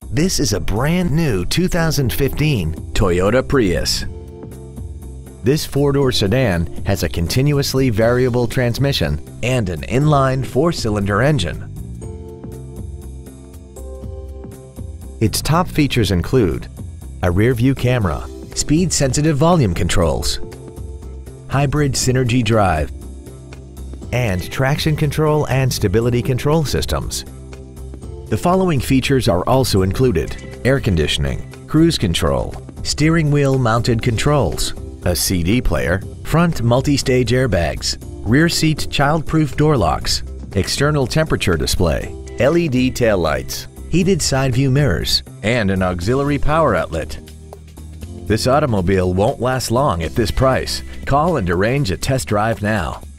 This is a brand new 2015 Toyota Prius. This four-door sedan has a continuously variable transmission and an inline four-cylinder engine. Its top features include a rear-view camera, speed-sensitive volume controls, hybrid Synergy drive, and traction control and stability control systems. The following features are also included: air conditioning, cruise control, steering wheel mounted controls, a CD player, front multi-stage airbags, rear seat child-proof door locks, external temperature display, LED taillights, heated side view mirrors, and an auxiliary power outlet. This automobile won't last long at this price. Call and arrange a test drive now.